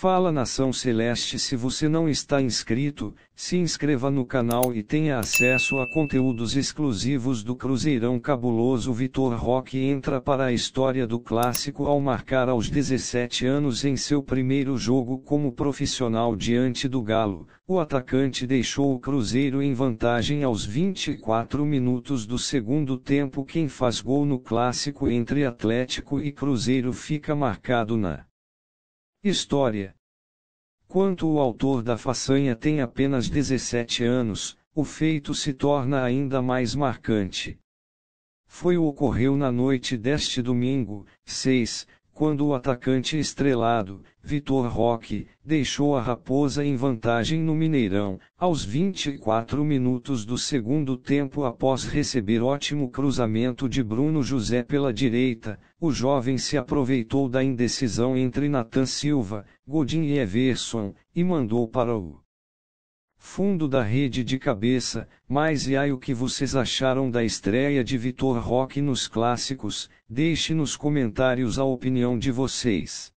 Fala Nação Celeste, se você não está inscrito, se inscreva no canal e tenha acesso a conteúdos exclusivos do Cruzeirão cabuloso. Vitor Roque entra para a história do clássico ao marcar aos 17 anos em seu primeiro jogo como profissional diante do Galo. O atacante deixou o Cruzeiro em vantagem aos 24 minutos do segundo tempo. Quem faz gol no clássico entre Atlético e Cruzeiro fica marcado na história. Quanto o autor da façanha tem apenas 17 anos, o feito se torna ainda mais marcante. Ocorreu na noite deste domingo, 6, quando o atacante estrelado, Vitor Roque, deixou a Raposa em vantagem no Mineirão, aos 24 minutos do segundo tempo após receber ótimo cruzamento de Bruno José pela direita. O jovem se aproveitou da indecisão entre Nathan Silva, Godin e Everson, e mandou para o fundo da rede de cabeça. Mas e aí, o que vocês acharam da estreia de Vitor Roque nos clássicos? Deixe nos comentários a opinião de vocês.